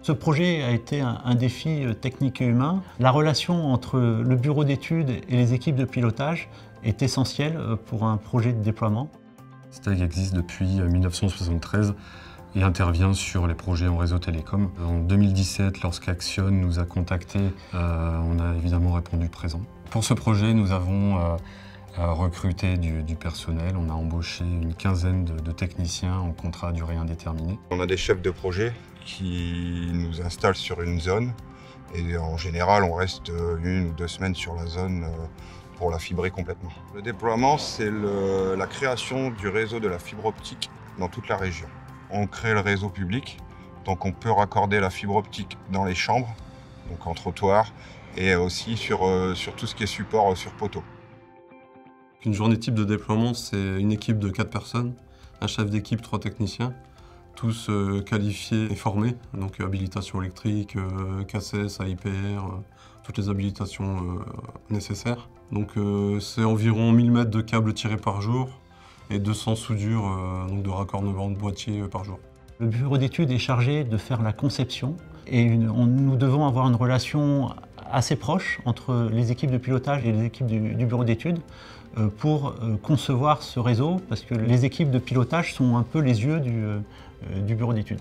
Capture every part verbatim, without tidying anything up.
Ce projet a été un, un défi technique et humain. La relation entre le bureau d'études et les équipes de pilotage est essentielle pour un projet de déploiement. STEG existe depuis mille neuf cent soixante-treize et intervient sur les projets en réseau télécom. En deux mille dix-sept, lorsqu'Axione nous a contactés, euh, on a évidemment répondu présent. Pour ce projet, nous avons euh, euh, recruté du, du personnel. On a embauché une quinzaine de, de techniciens en contrat à durée indéterminée. On a des chefs de projet qui nous installent sur une zone et en général, on reste une ou deux semaines sur la zone pour la fibrer complètement. Le déploiement, c'est la création du réseau de la fibre optique dans toute la région. On crée le réseau public, donc on peut raccorder la fibre optique dans les chambres, donc en trottoir, et aussi sur, euh, sur tout ce qui est support euh, sur poteau. Une journée type de déploiement, c'est une équipe de quatre personnes, un chef d'équipe, trois techniciens, tous euh, qualifiés et formés, donc habilitation électrique, euh, K C S, A I P R, euh, toutes les habilitations euh, nécessaires. Donc euh, c'est environ mille mètres de câbles tirés par jour et deux cents soudures euh, donc de raccordement de boîtiers euh, par jour. Le bureau d'études est chargé de faire la conception et une, on, nous devons avoir une relation assez proche entre les équipes de pilotage et les équipes du, du bureau d'études euh, pour euh, concevoir ce réseau, parce que les équipes de pilotage sont un peu les yeux du, euh, du bureau d'études.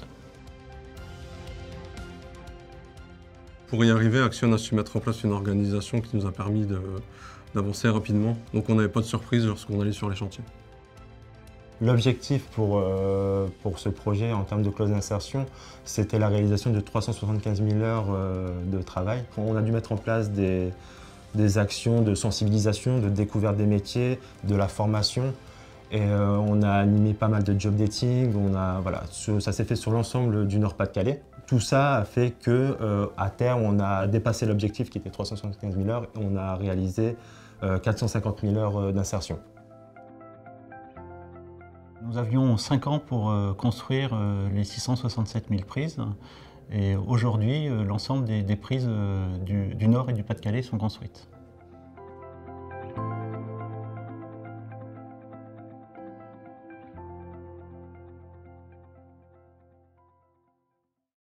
Pour y arriver, Axione a su mettre en place une organisation qui nous a permis d'avancer rapidement. Donc on n'avait pas de surprise lorsqu'on allait sur les chantiers. L'objectif pour, euh, pour ce projet en termes de clause d'insertion, c'était la réalisation de trois cent soixante-quinze mille heures euh, de travail. On a dû mettre en place des, des actions de sensibilisation, de découverte des métiers, de la formation. Et euh, on a animé pas mal de job dating, on a, voilà, ça s'est fait sur l'ensemble du Nord-Pas-de-Calais. Tout ça a fait qu'à euh, terme, on a dépassé l'objectif qui était trois cent soixante-quinze mille heures et on a réalisé euh, quatre cent cinquante mille heures d'insertion. Nous avions cinq ans pour euh, construire euh, les six cent soixante-sept mille prises. Et aujourd'hui, euh, l'ensemble des, des prises euh, du, du Nord et du Pas-de-Calais sont construites.